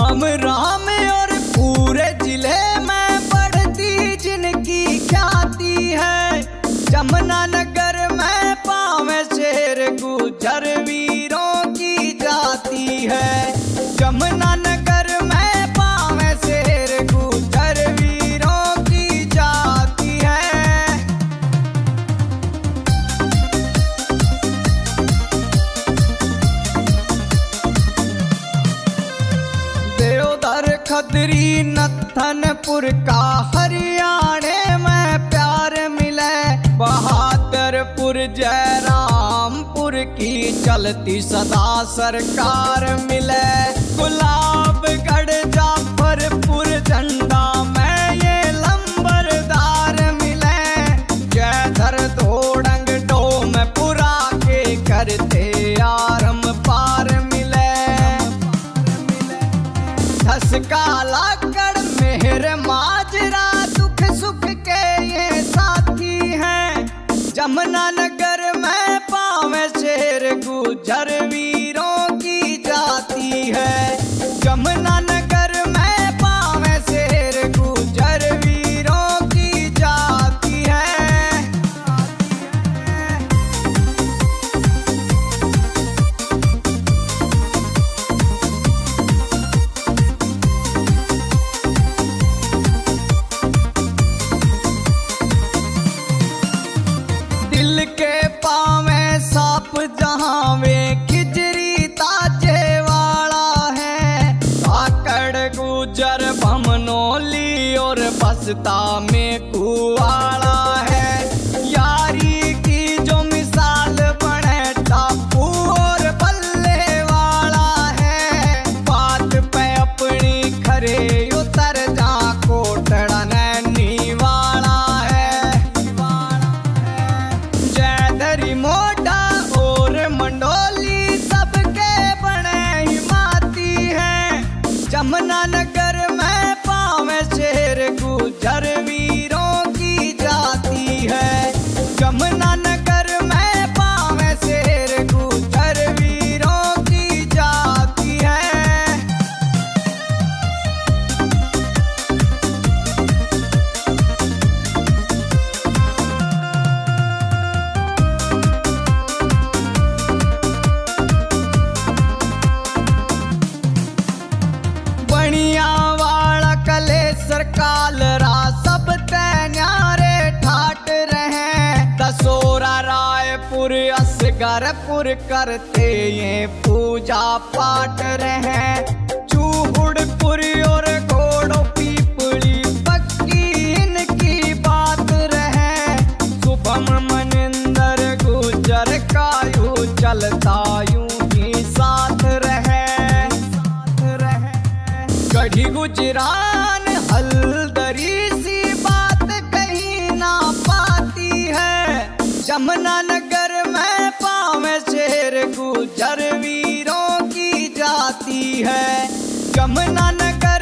राम और पूरे जिले में बढ़ती जिनकी ख्याति है। जमुनानगर में पावे शेर गुजर वीरों की जाती है। जमुनानगर में पावे शेर गुजर वीरों की जाती है। देवधर खदरी नथनपुर का हरियाणे में प्यार मिले। बहादुरपुर जयरामपुर की चलती सदा सरकार मिले। गुलाबगढ़ जाफरपुर झंडा में ये लंबरदार मिले। जयधर धोड़ंग डोमपुरा के करते आरम पार मिले। धसकाला कड़ मेहर माजरा दुख सुख के ये साथी हैं। जमुनानगर में पावे शेर गुजर वीरों की जाती है। जमुनानगर में पावे शेर गुजर वीरों की जाती है। दिल के पावे साप जहाँ वे खिजरी ताजे वाला है। काकड़ गुजर भमनोली और बसता में कुवाड़ा है। यारी की जो मिसाल बने टापू और बल्ले वाला है। बात पे अपनी खरे उतर जा कोटड़ा नैनी वाला है। जयधरी मोटा और मंडोली सबके बने हिमाती हैं। जमुनानगर में पावे शेर गुजर वीरों की जाती है। जमुनानगर में पावे शेर गुजर वीरों की जाती है। बनिया वाला कलेसर कालरा सब न्यारे ठाट रहे। दसोरा रायपुर असगरपुर करते ये पूजा पाठ रहे। चूहुड़पुर और घोड़ो पीपली पक्की इनकी बात रहे। शुभम मनिंदर गुजर का यूं चलता यूं ही साथ रहे। गढ़ी गुजरान हल्दरी सी बात कहीं ना पाती है। जमुनानगर में पावे शेर गुजर वीरों की जाती है। जमुनानगर